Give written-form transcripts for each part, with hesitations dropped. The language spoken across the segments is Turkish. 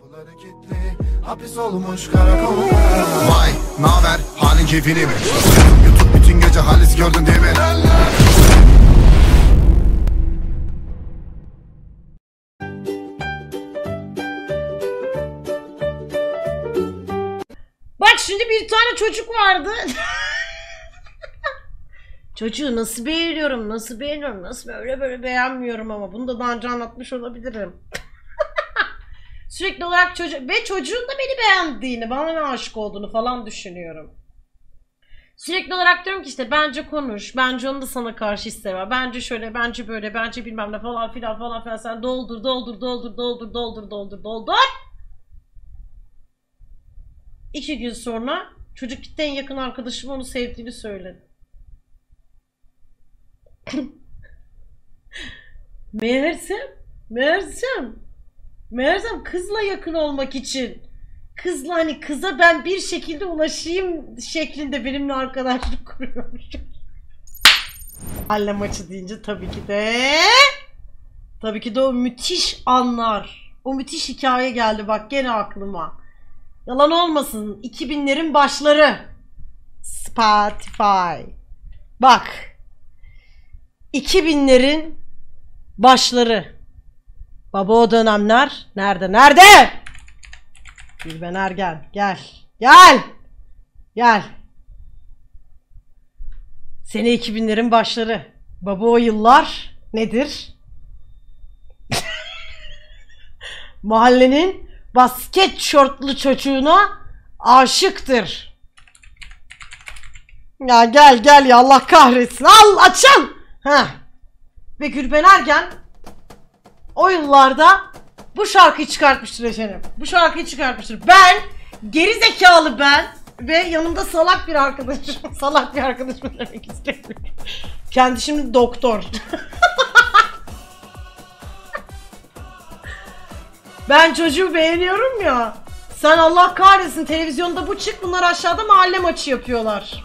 Kapıları kilitli, hapis olmuş karakolda. Vay, naber? Halin keyfini mi? YouTube bütün gece halis gördün değil mi? Bak şimdi bir tane çocuk vardı. Çocuğu nasıl beğeniyorum, nasıl beğeniyorum, nasıl böyle beğenmiyorum ama bunu da daha önce anlatmış olabilirim. Sürekli olarak çocuk ve çocuğun da beni beğendiğini, bana aşık olduğunu falan düşünüyorum. Sürekli olarak diyorum ki işte bence konuş, bence onun da sana karşı hisleri var, bence şöyle, bence böyle, bence bilmem ne falan filan sen doldur. 2 gün sonra çocuk gitti, en yakın arkadaşım onu sevdiğini söyledi. Meğersem kızla yakın olmak için, kızla hani kıza ben bir şekilde ulaşayım şeklinde benimle arkadaşlık kuruyormuş. Mahalle maçı deyince tabii ki de o müthiş anlar, o müthiş hikaye geldi bak gene aklıma. Yalan olmasın, 2000'lerin başları Spotify. Bak 2000'lerin başları. Baba o dönemler nerede? Gülben Ergen gel. Sene 2000'lerin başları. Baba o yıllar nedir? Mahallenin basket şortlu çocuğuna aşıktır. Ya gel ya, Allah kahretsin. Al açın. Ve Gülben Ergen o yıllarda bu şarkıyı çıkartmıştır efendim. Bu şarkıyı çıkartmıştır. Ben, gerizekalı ben ve yanımda salak bir arkadaşım. Salak bir arkadaşım demek istemiyorum. Kendi şimdi doktor. Ben çocuğu beğeniyorum ya. Sen Allah kahretsin, televizyonda bu çık, bunlar aşağıda mahalle maçı yapıyorlar.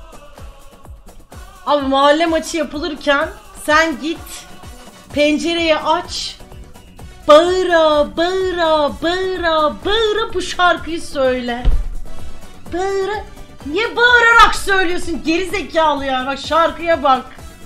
Abi mahalle maçı yapılırken sen git pencereyi aç, bağıra bu şarkıyı söyle. Niye bağırarak söylüyorsun gerizekalı ya, bak şarkıya bak.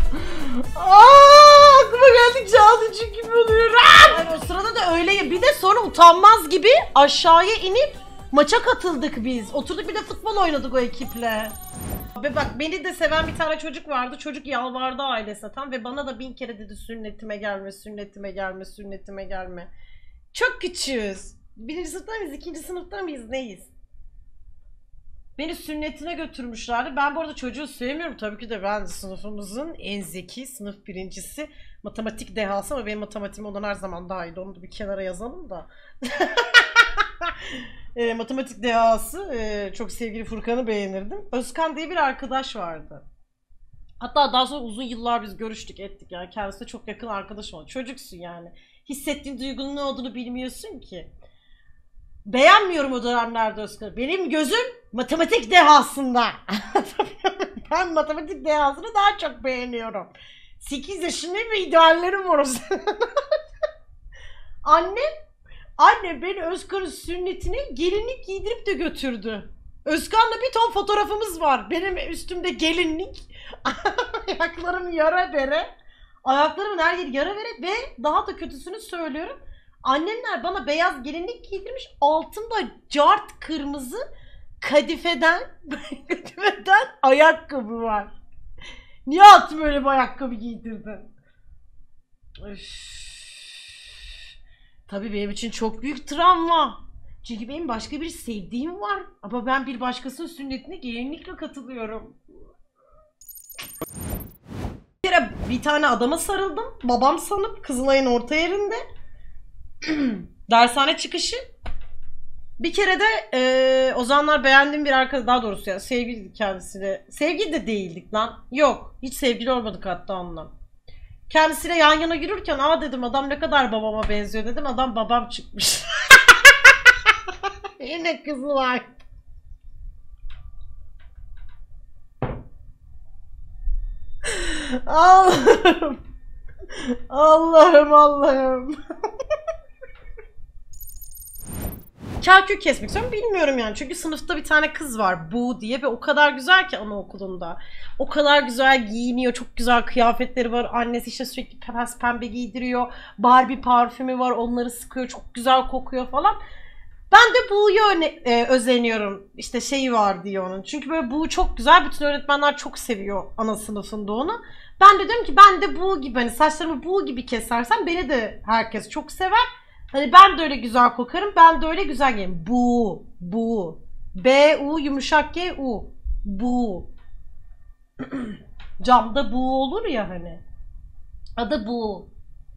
Aklıma geldikçe ağlayacak gibi oluyorum. Yani o sırada da öyle, bir de sonra utanmaz gibi aşağıya inip maça katıldık biz. Oturduk bir de futbol oynadık o ekiple. Ve bak beni de seven bir tane çocuk vardı. Çocuk yalvardı ailesine tam ve bana da 1000 kere dedi sünnetime gelme. Çok küçüğüz. 1. sınıfta mıyız, 2. sınıfta mıyız, neyiz? Beni sünnetine götürmüşlerdi. Ben bu arada çocuğu sevmiyorum. Tabii ki de ben sınıfımızın en zeki, sınıf birincisi, matematik dehası ama benim matematiğim ondan her zaman daha iyiydi. Onu da bir kenara yazalım da. Matematik dehası, çok sevgili Furkan'ı beğenirdim. Özkan diye bir arkadaş vardı. Hatta daha sonra uzun yıllar biz görüştük ettik yani, kendisi de çok yakın arkadaşım oldu. Çocuksun yani. Hissettiğin duygunun ne olduğunu bilmiyorsun ki. Beğenmiyorum o dönemlerde Özkan'ı. Benim gözüm matematik dehasında. Ben matematik dehasını daha çok beğeniyorum. 8 yaşında bir ideallerim var o zaman. Annem beni Özkan'ın sünnetine gelinlik giydirip de götürdü. Özkan'la bir ton fotoğrafımız var. Benim üstümde gelinlik. Ayaklarım yara bere. Ayaklarımın her yeri yara bere ve daha da kötüsünü söylüyorum. Annemler bana beyaz gelinlik giydirmiş. Altında cart kırmızı kadifeden ayakkabı var. Niye altı böyle bir ayakkabı giydirdin? Tabii benim için çok büyük travma. Çünkü benim başka bir sevdiğim var. Ama ben bir başkasının sünnetine gelinlikle katılıyorum. Bir kere bir tane adama sarıldım. Babam sanıp Kızılay'ın orta yerinde. Dershane çıkışı. Bir kere de o zamanlar beğendiğim bir arkadaş, daha doğrusu ya sevgiliydik kendisiyle. Sevgili de değildik lan. Yok. Hiç sevgili olmadık hatta onunla. Kendisiyle yan yana yürürken dedim adam ne kadar babama benziyor dedim. Adam babam çıkmış. Yine Kızılay. Allah'ım. Kakül kesmek istiyorum. Bilmiyorum yani. Çünkü sınıfta bir tane kız var. Bu diye ve o kadar güzel ki anaokulunda. O kadar güzel giyiniyor. Çok güzel kıyafetleri var. Annesi işte sürekli pembe giydiriyor. Barbie parfümü var. Onları sıkıyor. Çok güzel kokuyor falan. Ben de Bu'yu özeniyorum. İşte şeyi var diye onun. Çünkü böyle Bu çok güzel. Bütün öğretmenler çok seviyor ana sınıfında onu. Ben de diyorum ki ben de Bu gibi, hani saçlarımı Bu gibi kesersem beni de herkes çok sever. Hani ben de öyle güzel kokarım. Ben de öyle güzel giyinirim. Bu. B-U yumuşak G-U. Bu. Camda Bu olur ya hani. Adı Bu.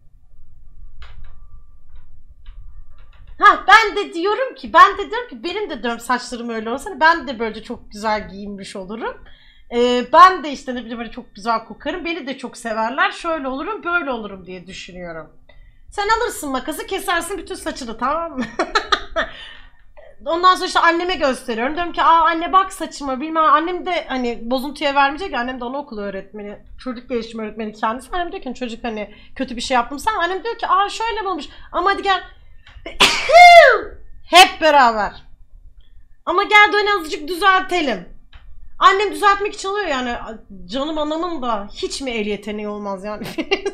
Ben de diyorum ki benim de diyorum saçlarım öyle olsa hani ben de böylece çok güzel giyinmiş olurum. Ben de işte ne bileyim böyle çok güzel kokarım. Beni de çok severler. Şöyle olurum, böyle olurum diye düşünüyorum. Sen alırsın makası, kesersin bütün saçını, tamam mı? Ondan sonra işte anneme gösteriyorum. Diyorum ki anne bak saçıma bilmem. Annem de hani bozuntuya vermeyecek. Annem de anaokulu öğretmeni. Çocuk gelişimi öğretmeni kendisi. Annem diyor ki çocuk hani kötü bir şey yaptım. Annem diyor ki şöyle mi olmuş? Ama hadi gel. Hep beraber. Ama gel de hani azıcık düzeltelim. Annem düzeltmek için alıyor yani. Canım anamın da hiç mi el yeteneği olmaz yani?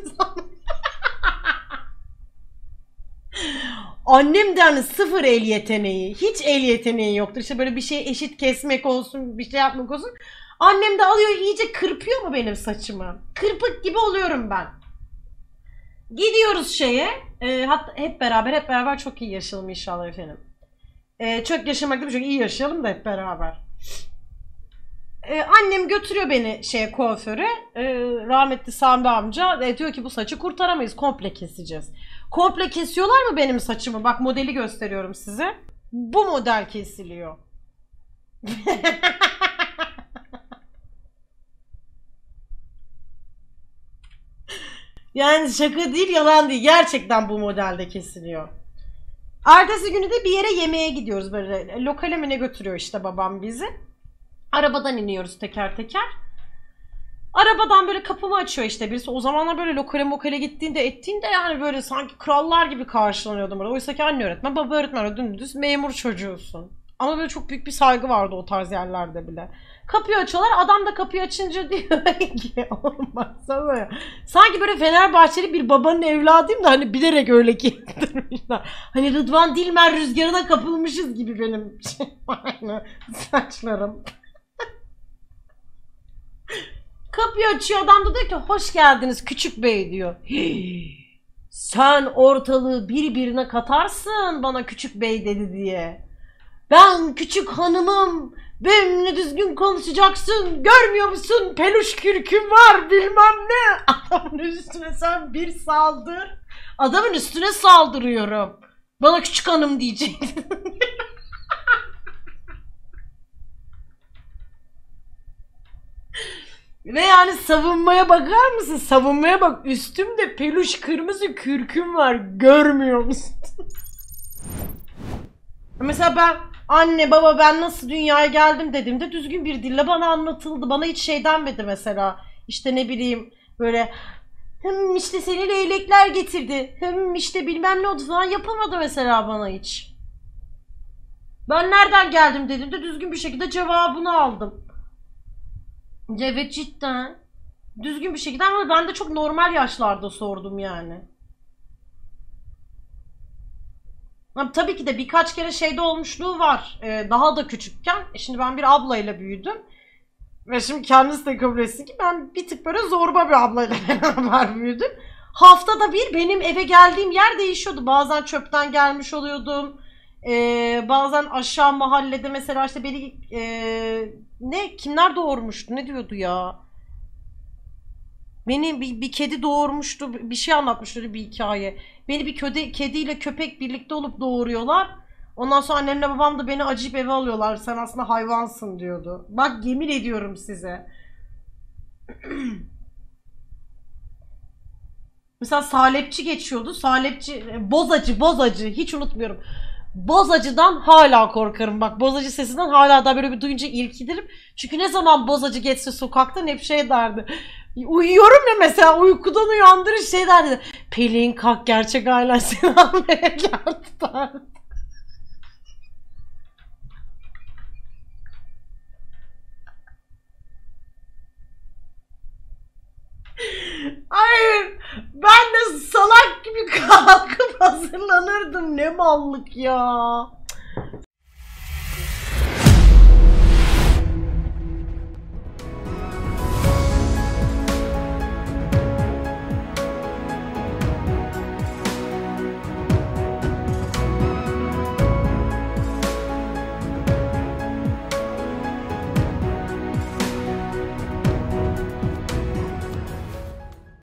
Annem de hani sıfır el yeteneği. Hiç el yeteneği yoktur. İşte böyle bir şey eşit kesmek olsun, bir şey yapmak olsun. Annem de alıyor iyice kırpıyor mu benim saçımı? Kırpık gibi oluyorum ben. Gidiyoruz şeye. Hatta hep beraber çok iyi yaşayalım inşallah efendim. Çok yaşamak değil, çok iyi yaşayalım da hep beraber. Annem götürüyor beni kuaföre. Rahmetli Sami amca diyor ki bu saçı kurtaramayız, komple keseceğiz. Komple kesiyorlar mı benim saçımı? Bak modeli gösteriyorum size. Bu model kesiliyor. Yani şaka değil, yalan değil. Gerçekten bu modelde kesiliyor. Ertesi günü de bir yere yemeğe gidiyoruz böyle. Lokale mi ne götürüyor işte babam bizi. Arabadan iniyoruz teker teker. Arabadan böyle kapımı açıyor işte birisi. O zamanlar böyle lokale gittiğinde ettiğinde yani böyle sanki krallar gibi karşılanıyordum orada. Oysa ki anne öğretmen, baba öğretmen, dümdüz memur çocuğusun. Ama böyle çok büyük bir saygı vardı o tarz yerlerde bile. Kapıyı açıyorlar. Adam da kapıyı açınca diyor ki oğlum baksana ya. Sanki böyle Fenerbahçeli bir babanın evladıyım da hani bilerek öyle giydirmişler. Hani Rıdvan Dilmen rüzgarına kapılmışız gibi benim aynı saçlarım. Kapıyı açıyor, adam da diyor ki hoş geldiniz küçük bey diyor. Sen ortalığı birbirine katarsın bana küçük bey dedi diye. Ben küçük hanımım, benimle düzgün konuşacaksın, görmüyor musun peluş kürküm var bilmem ne. Adamın üstüne sen bir saldır. Adamın üstüne saldırıyorum. Bana küçük hanım diyeceksin. Ve yani savunmaya bakar mısın? Savunmaya bak. Üstümde peluş kırmızı kürküm var. Görmüyor musun? Mesela ben anne baba ben nasıl dünyaya geldim dediğimde düzgün bir dille bana anlatıldı. Bana hiç şey denmedi mesela. İşte ne bileyim böyle işte seni leylekler getirdi. İşte bilmem ne oldu falan yapamadı mesela bana hiç. Ben nereden geldim dediğimde düzgün bir şekilde cevabını aldım. Evet cidden. Düzgün bir şekilde ama ben de çok normal yaşlarda sordum yani. Ama tabii ki de birkaç kere şeyde olmuşluğu var. Daha da küçükken. Şimdi ben bir ablayla büyüdüm. Ve şimdi kendisi de kabul etsin ki ben bir tık böyle zorba bir ablayla beraber büyüdüm. Haftada bir benim eve geldiğim yer değişiyordu. Bazen çöpten gelmiş oluyordum. Bazen aşağı mahallede mesela işte beni kimler doğurmuştu ne diyordu ya, beni bir kedi doğurmuştu, bir şey anlatmıştı bir hikaye, beni bir kediyle köpek birlikte olup doğuruyorlar, ondan sonra annemle babam da beni acıyıp eve alıyorlar, sen aslında hayvansın diyordu. Bak yemin ediyorum size. Mesela salepçi geçiyordu, bozacı hiç unutmuyorum. Bozacıdan hala korkarım. Bak bozacı sesinden hala da böyle bir duyunca irkilirim. Çünkü ne zaman bozacı geçse sokaktan hep şey derdi. Uyuyorum ya mesela uykudan uyandırır şey derdi. Pelin kalk gerçek ailen seni almaya geldi derdi. Hayır. Ben de salak gibi kalkıp hazırlanırdım. Ne mallık ya.